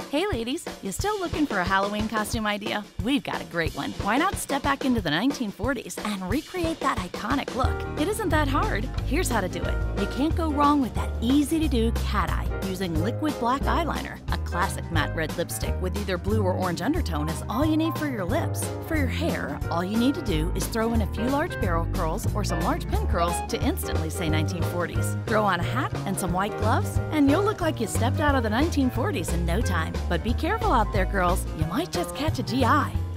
Hey ladies, you still looking for a Halloween costume idea? We've got a great one. Why not step back into the 1940s and recreate that iconic look? It isn't that hard. Here's how to do it. You can't go wrong with that easy-to-do cat eye using liquid black eyeliner. A classic matte red lipstick with either blue or orange undertone is all you need for your lips. For your hair, all you need to do is throw in a few large barrel curls or some large pin curls to instantly say 1940s. Throw on a hat and some white gloves, and you'll look like you stepped out of the 1940s in no time. But be careful out there, girls. You might just catch a GI.